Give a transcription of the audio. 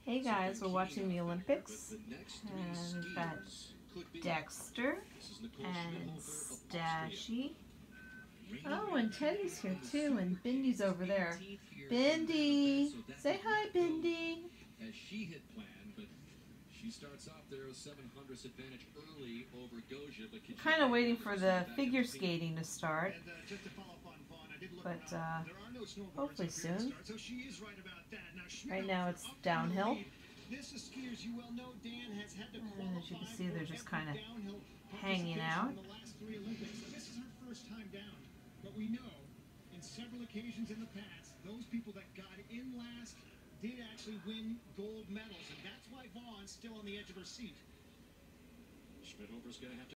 Hey guys, we're watching the Olympics, and we've got Dexter and Stashy. Oh, and Teddy's here too, and Bindy's over there. Bindy! Say hi, Bindy! As she had planned, but she starts off there with 700 advantage early over Doja. But Kind of waiting for the figure skating to start, but hopefully soon. Right now it's downhill. And as you can see, they're just kind of hanging out. This is her first time down, but we know in several occasions in the past, those people that got in last did actually win gold medals, and that's why Vaughn's still on the edge of her seat. Schmidhofer's going to have to